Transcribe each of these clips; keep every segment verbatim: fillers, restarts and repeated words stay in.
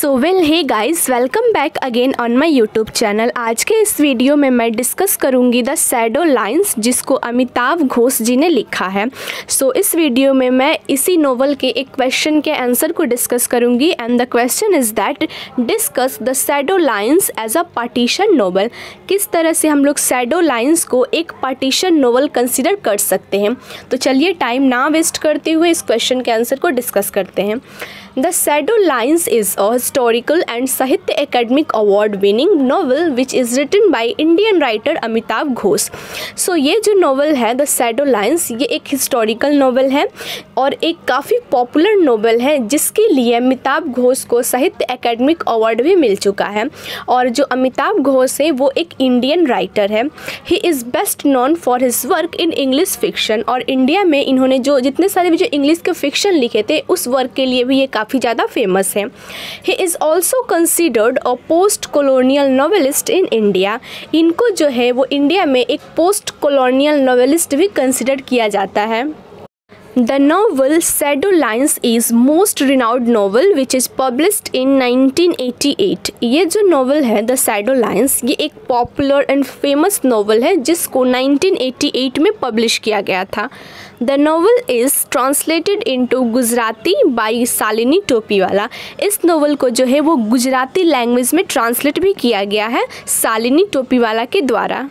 So well hey guys, welcome back again on my YouTube channel. आज के इस video में मैं डिस्कस करूंगी द शैडो लाइंस, जिसको अमिताभ घोष जी ने लिखा है। सो so, इस वीडियो में मैं इसी नोवेल के एक क्वेश्चन के आंसर को डिस्कस करूंगी and the question is that discuss the shadow lines as a partition novel. किस तरह से हम लोग शैडो लाइंस को एक पार्टीशन नोवेल कंसिडर कर सकते हैं। तो चलिए टाइम ना वेस्ट करते हुए इस क्वेश्चन के आंसर को डिस्कस करते हैं। The shadow lines is a historical and Sahitya academic award winning novel which is written by Indian writer Amitabh Ghosh. So ये जो नोवेल है द शैडो लाइंस, ये एक हिस्टोरिकल नोवेल है और एक काफ़ी पॉपुलर नोवेल है, जिसके लिए अमिताभ घोष को साहित्य एकेडमिक अवार्ड भी मिल चुका है। और जो अमिताभ घोष है वो एक इंडियन राइटर है। He is best known for his work in English fiction, और इंडिया में इन्होंने जो जितने सारे भी जो इंग्लिश के फिक्शन लिखे थे उस वर्क के लिए भी ये काफ़ी ज़्यादा फेमस है। He is also considered a post colonial novelist in India. इनको जो है वो इंडिया में एक पोस्ट कॉलोनियल नॉवेलिस्ट भी कंसिडर किया जाता है। The novel Shadow Lines is most renowned novel which is published in nineteen eighty eight. ये जो नोवेल है द शैडो लाइंस, ये एक पॉपुलर एंड फेमस नोवेल है जिसको नाइनटीन एटी एट में पब्लिश किया गया था। The novel is translated into Gujarati by Shalini Topiwala. इस नोवेल को जो है वो गुजराती लैंग्वेज में ट्रांसलेट भी किया गया है शालिनी टोपीवाला के द्वारा।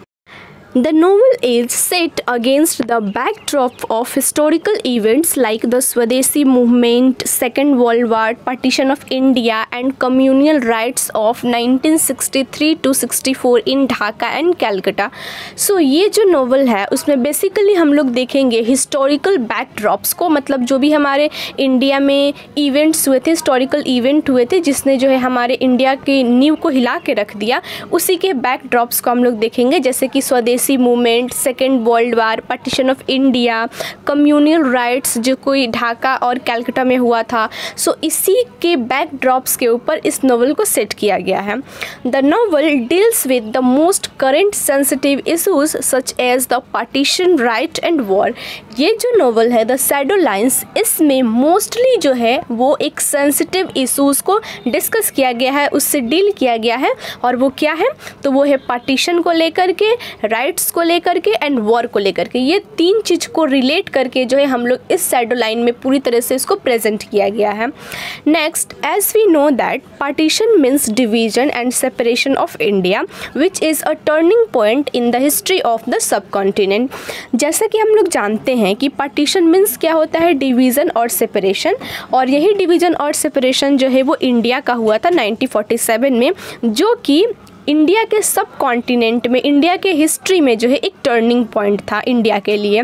The novel is set against the backdrop of historical events like the Swadeshi movement, Second World War, partition of India, and communal riots of nineteen sixty three to sixty four in Dhaka and Calcutta. So ये जो novel है उसमें basically हम लोग देखेंगे historical backdrops को, मतलब जो भी हमारे इंडिया में इवेंट्स हुए थे, हिस्टोरिकल इवेंट हुए थे जिसने जो है हमारे इंडिया की नींव को हिला के रख दिया, उसी के बैकड्रॉप्स को हम लोग देखेंगे, जैसे कि Swadeshi movement, second world war, partition of India, communal riots जो कोई ढाका और कैलकाटा में हुआ था। सो so, इसी के बैकड्रॉप्स के ऊपर इस नोवेल को सेट किया गया है। The novel deals with the most current sensitive issues such as the partition, riot and war. ये जो नोवेल है द शैडो लाइंस, इसमें मोस्टली जो है वो एक सेंसिटिव इशूज़ को डिस्कस किया गया है, उससे डील किया गया है। और वो क्या है, तो वो है पार्टीशन को लेकर के, राइट्स को लेकर के एंड वॉर को लेकर के। ये तीन चीज़ को रिलेट करके जो है हम लोग इस शैडो लाइन में पूरी तरह से इसको प्रेजेंट किया गया है। Next, as we know that partition means division and separation of India which is a turning point in the history of the subcontinent. जैसा कि हम लोग जानते हैं कि पार्टीशन मीन्स क्या होता है, डिवीज़न और सेपरेशन, और यही डिवीज़न और सेपरेशन जो है वो इंडिया का हुआ था नाइनटीन फोर्टी सेवन में, जो कि इंडिया के सब कॉन्टिनेंट में, इंडिया के हिस्ट्री में जो है एक टर्निंग पॉइंट था इंडिया के लिए।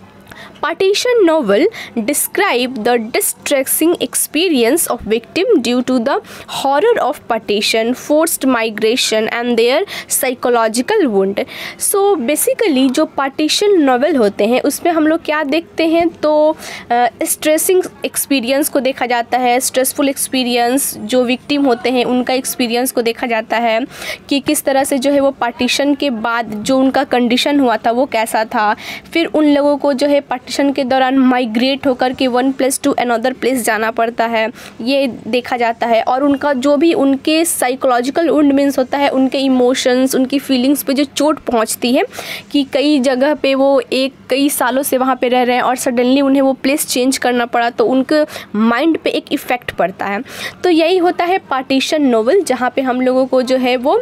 Partition novel describe the distressing experience of victim due to the horror of partition, forced migration and their psychological wound. So basically जो partition novel होते हैं उसमें हम लोग क्या देखते हैं, तो स्ट्रेसिंग uh, एक्सपीरियंस को देखा जाता है, स्ट्रेसफुल एक्सपीरियंस जो विक्टिम होते हैं उनका एक्सपीरियंस को देखा जाता है कि किस तरह से जो है वो पार्टीशन के बाद जो उनका कंडीशन हुआ था वो कैसा था। फिर उन लोगों को जो है पार्टीशन के दौरान माइग्रेट होकर के one place to another place जाना पड़ता है, ये देखा जाता है। और उनका जो भी उनके साइकोलॉजिकल वुंड मीन्स होता है, उनके इमोशंस, उनकी फीलिंग्स पे जो चोट पहुंचती है कि कई जगह पे वो एक कई सालों से वहाँ पे रह रहे हैं और सडनली उन्हें वो प्लेस चेंज करना पड़ा, तो उनके माइंड पे एक इफ़ेक्ट पड़ता है। तो यही होता है पार्टीशन नोवेल, जहाँ पे हम लोगों को जो है वो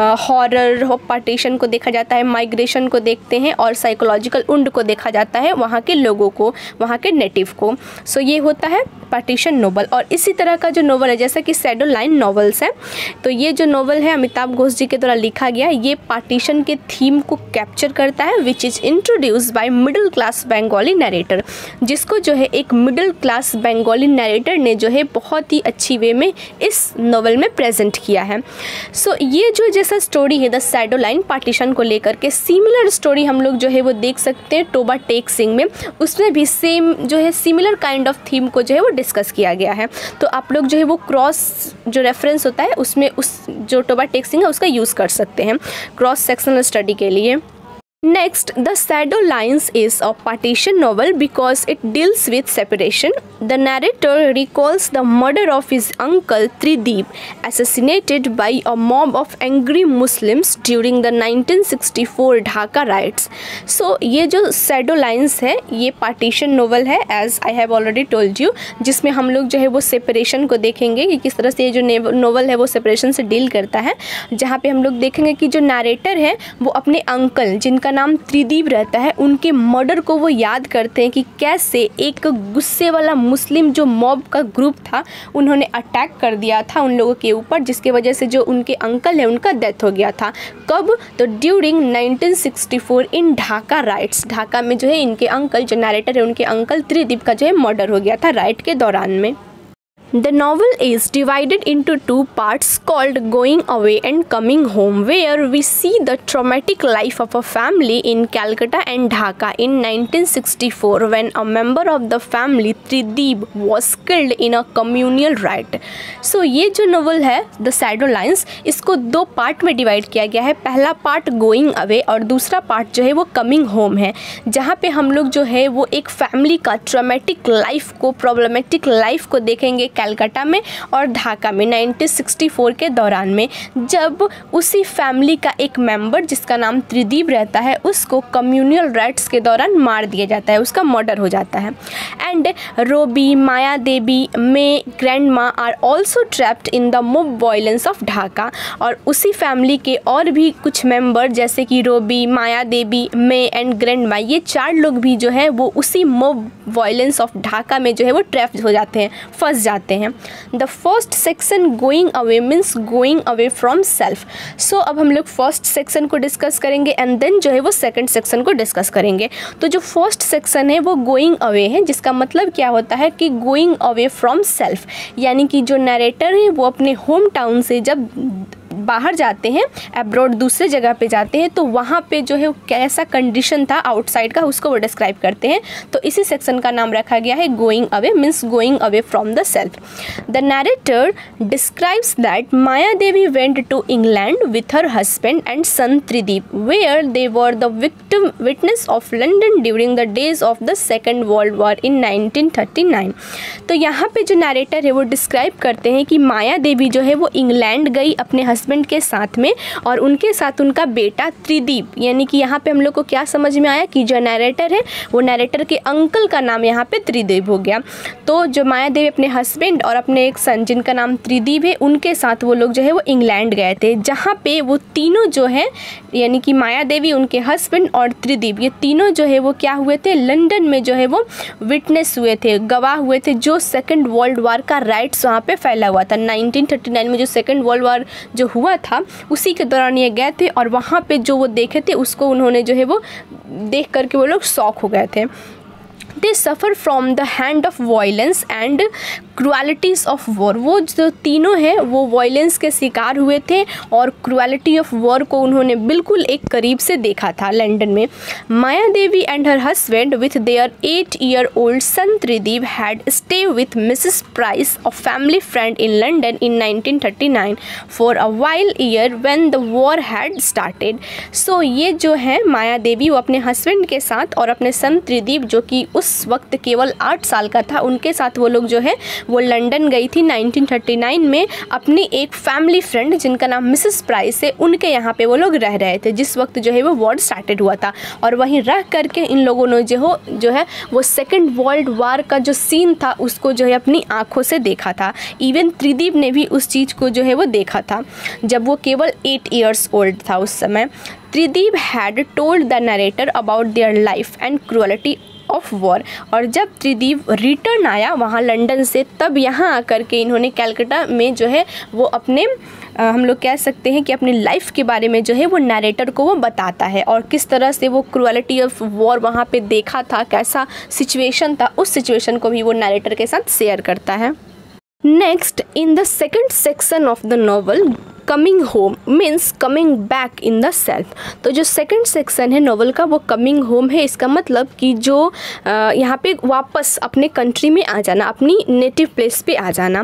हॉरर ऑफ पार्टीशन को देखा जाता है, माइग्रेशन को देखते हैं और साइकोलॉजिकल वुंड को देखा जाता है वहाँ के लोगों को, वहाँ के नेटिव को। सो so, ये होता है पार्टीशन नोवेल। और इसी तरह का जो नोवेल है जैसा कि शैडो लाइन नोवेल्स है, तो ये जो नोवेल है अमिताभ घोष जी के द्वारा लिखा गया, ये पार्टीशन के थीम को कैप्चर करता है, which is introduce by middle class Bengali narrator, जिसको जो है एक मिडिल क्लास बंगाली नरेटर ने जो है बहुत ही अच्छी वे में इस नोवेल में प्रेजेंट किया है। सो so, ये जो जैसा स्टोरी है द शैडो लाइन पार्टीशन को लेकर के, सिमिलर स्टोरी हम लोग जो है वो देख सकते हैं टोबा टेक सिंह में, उसमें भी सेम जो है सिमिलर काइंड ऑफ थीम को जो है वो डिस्कस किया गया है। तो आप लोग जो है वो क्रॉस जो रेफरेंस होता है उसमें उस जो टोबा टेक सिंह है उसका यूज़ कर सकते हैं क्रॉस सेक्शनल स्टडी के लिए। Next, The Shadow Lines is a partition novel because it deals with separation. The narrator recalls the murder of his uncle Trideep, assassinated by a mob of angry Muslims during the nineteen sixty-four Dhaka riots. So ये जो Shadow Lines है ये partition novel है, as I have already told you, जिसमें हम लोग जो है वो separation को देखेंगे कि किस तरह से ये जो novel है वो separation से deal करता है, जहाँ पे हम लोग देखेंगे कि जो narrator है वो अपने uncle जिनका नाम त्रिदीप रहता है उनके मर्डर को वो याद करते हैं कि कैसे एक गुस्से वाला मुस्लिम जो मॉब का ग्रुप था उन्होंने अटैक कर दिया था उन लोगों के ऊपर, जिसके वजह से जो उनके अंकल है उनका डेथ हो गया था। कब? तो during nineteen sixty four in Dhaka riots. Dhaka में जो है इनके अंकल जो नरेटर है उनके अंकल त्रिदीप का जो है मर्डर हो गया था राइट के दौरान में। The novel is divided into two parts called Going Away and Coming Home, where we see the traumatic life of a family in Calcutta and Dhaka in nineteen sixty-four when a member of the family, Trideep, was killed in a communal riot. So ये जो novel है The Shadow Lines, इसको दो part में divide किया गया है। पहला पार्ट Going Away और दूसरा पार्ट जो है वो Coming Home है, जहाँ पे हम लोग जो है वो एक फैमिली का ट्रॉमेटिक लाइफ को प्रॉब्लमेटिक लाइफ को देखेंगे कलकत्ता में और ढाका में नाइनटीन सिक्सटी फोर के दौरान में, जब उसी फैमिली का एक मेंबर जिसका नाम त्रिदीप रहता है उसको कम्युनल राइट्स के दौरान मार दिया जाता है, उसका मर्डर हो जाता है। And Robi, Maya Devi, May, grandma are also trapped in the mob violence of Dhaka. और उसी फैमिली के और भी कुछ मेंबर जैसे कि रोबी, माया देवी, मे एंड ग्रैंड माँ, ये चार लोग भी जो है वो उसी मोब वायलेंस ऑफ ढाका में जो है वो ट्रैप हो जाते हैं, फंस जाते हैं। The first section going away means going away from self. So अब हम लोग फर्स्ट सेक्शन को डिस्कस करेंगे एंड देन जो है वो सेकंड सेक्शन को डिस्कस करेंगे। तो जो फर्स्ट सेक्शन है वो गोइंग अवे है, जिसका मतलब क्या होता है कि गोइंग अवे फ्रॉम सेल्फ, यानी कि जो नरेटर है वो अपने होम टाउन से जब बाहर जाते हैं, अब्रॉड दूसरे जगह पे जाते हैं, तो वहाँ पे जो है कैसा कंडीशन था आउटसाइड का उसको वो डिस्क्राइब करते हैं। तो इसी सेक्शन का नाम रखा गया है going away means going away from the self. The narrator describes that Maya Devi went to England with her husband and son Tridib where they were the victim witness of London during the days of the second world war in nineteen thirty nine. तो यहाँ पे जो narrator है वो describe करते हैं कि माया देवी जो है वो इंग्लैंड गई अपने हस्बैंड के साथ में और उनके साथ उनका बेटा त्रिदीप, यानी कि यहाँ पे हम लोग को क्या समझ में आया कि जो नरेटर है वो नरेटर के अंकल का नाम यहाँ पे त्रिदीप हो गया। तो जो माया देवी अपने हस्बैंड और अपने एक सन जिनका नाम त्रिदीप है उनके साथ वो लोग जो है वो इंग्लैंड गए थे, जहाँ पे वो तीनों जो है यानी कि माया देवी, उनके हस्बैंड और त्रिदीप, ये तीनों जो है वो क्या हुए थे, लंदन में जो है वो विटनेस हुए थे, गवाह हुए थे जो सेकेंड वर्ल्ड वार का राइट्स वहाँ पे फैला हुआ था। नाइनटीन थर्टी नाइन में जो सेकेंड वर्ल्ड वार जो हुआ था उसी के दौरान ये गए थे और वहाँ पे जो वो देखे थे उसको उन्होंने जो है वो देख करके वो लोग शॉक हो गए थे। They suffer from the hand of violence and cruelties of war. वो जो तीनों हैं वो वायलेंस के शिकार हुए थे और क्रुअलिटी ऑफ वॉर को उन्होंने बिल्कुल एक करीब से देखा था लंदन में। Maya Devi and her husband with their eight year old son Tridib had stay with Mrs Price a family friend in London in nineteen thirty nine for a while year when the war had started. So ये जो है माया देवी वो अपने husband के साथ और अपने सन त्रिदीप जो कि उस वक्त केवल आठ साल का था, उनके साथ वो लोग जो है वो लंदन गई थी नाइनटीन थर्टी नाइन में अपनी एक फैमिली फ्रेंड जिनका नाम मिसेस प्राइस है, उनके यहाँ पे वो लोग रह रहे थे जिस वक्त जो है वो वॉर स्टार्टेड हुआ था। और वहीं रह करके इन लोगों ने जो हो जो है वो सेकेंड वर्ल्ड वार का जो सीन था उसको जो है अपनी आँखों से देखा था। इवन त्रिदीप ने भी उस चीज़ को जो है वो देखा था जब वो केवल एट ईयर्स ओल्ड था उस समय। Tridib had told the narrator about their life and cruelty of war. और जब त्रिदीप रिटर्न आया वहाँ लंदन से, तब यहाँ आकर के इन्होंने कलकत्ता में जो है वो अपने आ, हम लोग कह सकते हैं कि अपनी लाइफ के बारे में जो है वो नरेटर को वो बताता है और किस तरह से वो क्रुअलिटी ऑफ वॉर वहाँ पे देखा था, कैसा सिचुएशन था, उस सिचुएशन को भी वो नरेटर के साथ शेयर करता है। Next, in the second section of the novel coming home means coming back in the self. तो जो सेकंड सेक्शन है नॉवल का वो कमिंग होम है। इसका मतलब कि जो यहाँ पे वापस अपने कंट्री में आ जाना, अपनी नेटिव प्लेस पे आ जाना।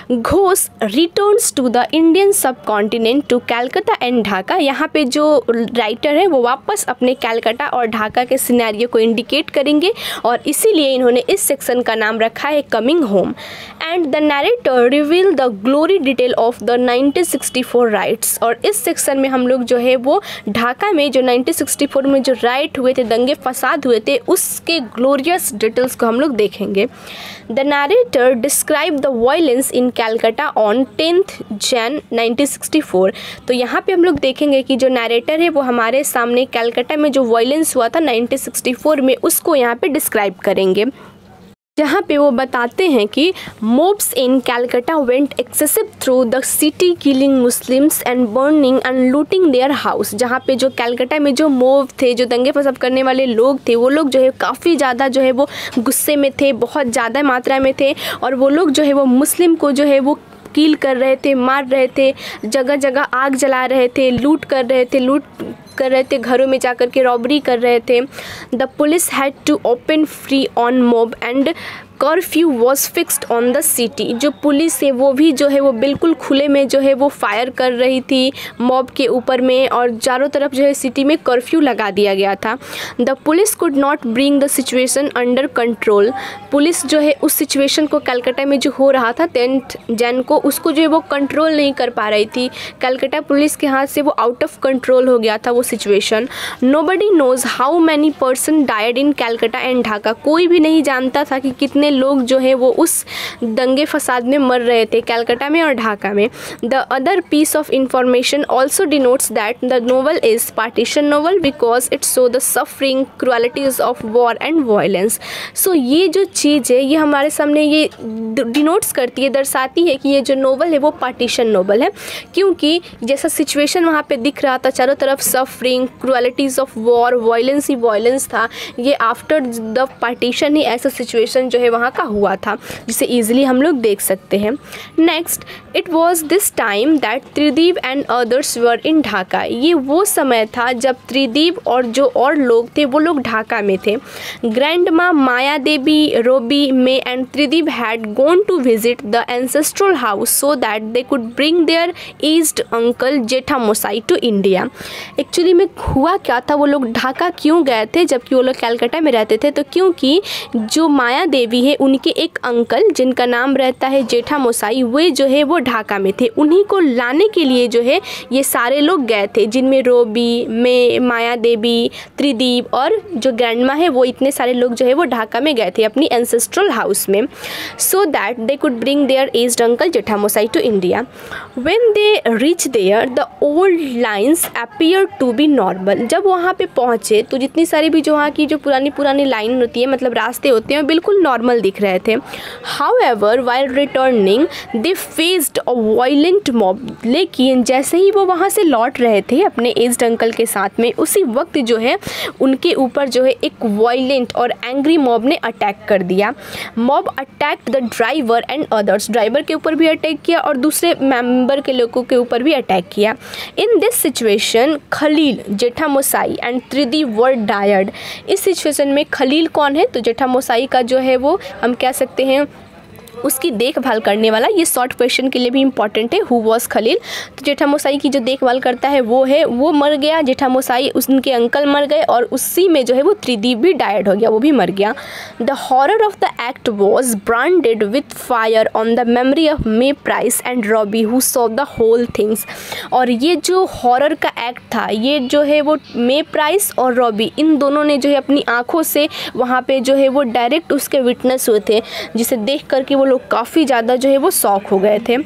Ghosh returns to the Indian subcontinent to Calcutta and Dhaka. यहाँ पे जो राइटर है वो वापस अपने कैलकाटा और ढाका के सिनेरियो को इंडिकेट करेंगे और इसीलिए इन्होंने इस सेक्शन का नाम रखा है coming home. And the narrator reveal the glory detail of the nineteen sixty four riots. और इस सेक्शन में हम लोग जो है वो ढाका में जो नाइनटीन सिक्सटी फोर में जो राइट हुए थे, दंगे फसाद हुए थे, उसके ग्लोरियस डिटेल्स को हम लोग देखेंगे। The narrator describe the violence in Calcutta on tenth Jan nineteen sixty four. तो यहाँ पे हम लोग देखेंगे कि जो नरेटर है वो हमारे सामने कैलकाटा में जो वायलेंस हुआ था नाइनटीन सिक्सटी फोर में उसको यहाँ पे डिस्क्राइब करेंगे, जहाँ पे वो बताते हैं कि mobs in Calcutta went excessive through the city killing Muslims and burning and looting their house। जहाँ पे जो कैलकाटा में जो मोब थे, जो दंगे फसाद करने वाले लोग थे, वो लोग जो है काफ़ी ज़्यादा जो है वो गुस्से में थे, बहुत ज़्यादा मात्रा में थे और वो लोग जो है वो मुस्लिम को जो है वो किल कर रहे थे, मार रहे थे, जगह जगह आग जला रहे थे, लूट कर रहे थे, लूट कर रहे थे, घरों में जाकर के रॉबरी कर रहे थे। The police had to open fire on mob and curfew was fixed on the city. जो पुलिस है वो भी जो है वो बिल्कुल खुले में जो है वो फायर कर रही थी मॉब के ऊपर में और चारों तरफ जो है सिटी में कर्फ्यू लगा दिया गया था। The police could not bring the situation under control. Police जो है उस सिचुएशन को कलकत्ता में जो हो रहा था टेंथ जैन को, उसको जो है वो कंट्रोल नहीं कर पा रही थी। कलकत्ता पुलिस के हाथ से वो आउट ऑफ कंट्रोल हो गया था वो situation. Nobody knows how many person died in Calcutta and Dhaka. कोई भी नहीं जानता था कि कितने लोग जो है वो उस दंगे फसाद में मर रहे थे कलकत्ता में और ढाका में। The other piece of information also denotes that the novel is partition novel because it show the suffering cruelties of war and violence. So ये जो चीज़ है ये हमारे सामने ये डिनोट्स करती है, दर्शाती है कि ये जो नोवेल है वो पार्टीशन नोवेल है, क्योंकि जैसा सिचुएशन वहाँ पे दिख रहा था चारों तरफ suffering cruelties of war, violence ही वायलेंस था, ये आफ्टर द पार्टीशन ही ऐसा सिचुएशन जो है वहाँ का हुआ था, जिसे ईजिली हम लोग देख सकते हैं। Next, it was this time that Tridib and others were in Dhaka. ये वो समय था जब त्रिदीप और जो और लोग थे वो लोग ढाका में थे। Grandma Maya Devi, Robi, May and Tridib had gone to visit the ancestral house so that they could bring their aged uncle Jetha Mosai to India. Actually में हुआ क्या था, वो लोग ढाका क्यों गए थे जबकि वो लोग कलकत्ता में रहते थे? तो क्योंकि जो माया देवी है उनके एक अंकल जिनका नाम रहता है जेठा मोसाई, वे जो है वो ढाका में थे। उन्हीं को लाने के लिए जो है ये सारे लोग गए थे, जिनमें रोबी, मे, माया देवी, त्रिदीप और जो ग्रैंडमा है वो इतने सारे लोग जो है वो ढाका में गए थे अपनी एंसेस्ट्रल हाउस में, so that they could bring their aged uncle Jetha Mosai to India. When they reach there the old lines appear to be normal. जब वहाँ पे पहुँचे तो जितनी सारी भी जो वहाँ की जो पुरानी पुरानी लाइन होती है, मतलब रास्ते होते हैं, बिल्कुल नॉर्मल दिख रहे थे। However, while returning, they faced a violent mob। लेकिन जैसे ही वो वहाँ से लौट रहे थे अपने एज्ड अंकल के साथ में, उसी वक्त जो है उनके ऊपर जो है एक वायलेंट और एंग्री मॉब ने अटैक कर दिया। Mob attacked the driver and others. Driver के ऊपर भी अटैक किया और दूसरे मेंबर के लोगों के ऊपर भी अटैक किया। In this situation Khalil, Jetha Mosai and Tridib were डायर्ड। इस सिचुएशन में खलील कौन है? तो जेठा मोसाई का जो है वो हम कह सकते हैं उसकी देखभाल करने वाला। ये शॉर्ट क्वेश्चन के लिए भी इंपॉर्टेंट है, हु वॉज खलील। तो जेठा मोसाई की जो देखभाल करता है वो है, वो मर गया, जेठा मोसाई उनके अंकल मर गए और उसी में जो है वो त्रिदीप भी डायड हो गया, वो भी मर गया। The horror of the act was branded with fire on the memory of May Price and Robi who saw the whole things. और ये जो हॉरर का एक्ट था, ये जो है वो मे प्राइस और रॉबी, इन दोनों ने जो है अपनी आँखों से वहाँ पे जो है वो डायरेक्ट उसके विटनेस हुए थे, जिसे देख करके वो लोग काफ़ी ज़्यादा जो है वो शॉक हो गए थे।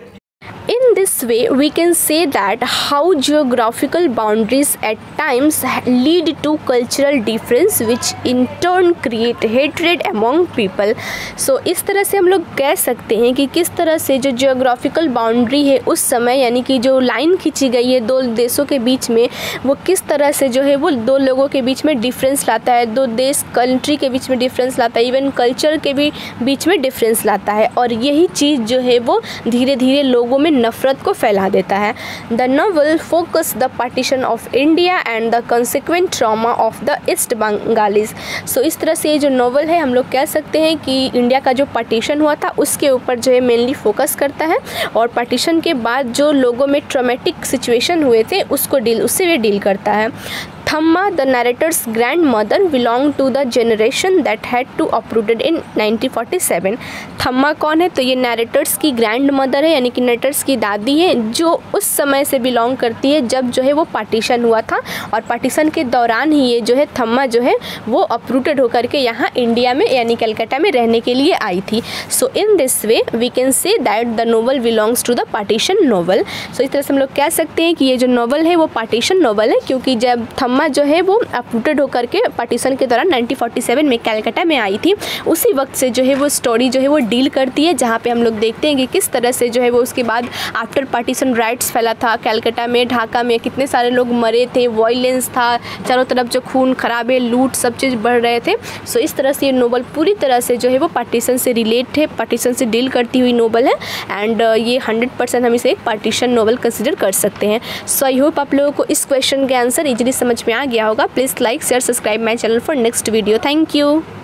In this way, we can say that how geographical boundaries at times lead to cultural difference, which in turn create hatred among people. So इस तरह से हम लोग कह सकते हैं कि किस तरह से जो geographical boundary है उस समय, यानी कि जो लाइन खींची गई है दो देशों के बीच में, वो किस तरह से जो है वो दो लोगों के बीच में डिफरेंस लाता है, दो देश कंट्री के बीच में डिफरेंस लाता है, इवन कल्चर के भी बीच में डिफरेंस लाता है। और यही चीज़ जो है वो धीरे धीरे लोगों में नफरत नफ़रत को फैला देता है। The novel focus the partition of India and the consequent trauma of the east Bengalis. So इस तरह से ये जो नॉवल है हम लोग कह सकते हैं कि इंडिया का जो पार्टीशन हुआ था उसके ऊपर जो है मेनली फोकस करता है, और पार्टीशन के बाद जो लोगों में ट्रॉमेटिक सिचुएशन हुए थे उसको डील उससे वे डील करता है। Thamma, the narrator's grandmother, belonged to the generation that had to uprooted in nineteen forty seven. Thamma कौन है? तो ये नैरेटर्स की ग्रैंड मदर है, यानी कि नरेटर्स की दादी है, जो उस समय से बिलोंग करती है जब जो है वो पार्टीशन हुआ था, और पार्टीशन के दौरान ही ये जो है थम्मा जो है वो अपरूटेड होकर के यहाँ इंडिया में यानी कलकत्ता में रहने के लिए आई थी। So in this way we can say that the novel belongs to the partition novel. So इस तरह से हम लोग कह सकते हैं कि ये जो नोवेल है वो पार्टीशन नोवेल है, क्योंकि जब थम्मा जो है वो अपरूटेड होकर के पार्टीशन के दौरान नाइनटीन फोर्टी सेवन में कलकत्ता में आई थी, उसी वक्त से जो है वो स्टोरी जो है वो डील करती है, जहाँ पे हम लोग देखते हैं कि किस तरह से जो है वो उसके बाद आफ्टर पार्टीशन राइट्स फैला था कलकत्ता में, ढाका में कितने सारे लोग मरे थे, वायलेंस था, चारों तरफ जो खून खराबे लूट सब चीज़ बढ़ रहे थे। सो इस तरह से ये नोवेल पूरी तरह से जो है वो पार्टीशन से रिलेट है, पार्टीशन से डील करती हुई नोवेल है, एंड ये हंड्रेड परसेंट हम इसे एक पार्टीशन नोवेल कंसिडर कर सकते हैं। सो आई होप आप लोगों को इस क्वेश्चन के आंसर इजीली समझ में आ गया होगा। Please like share subscribe my channel for next video. Thank you.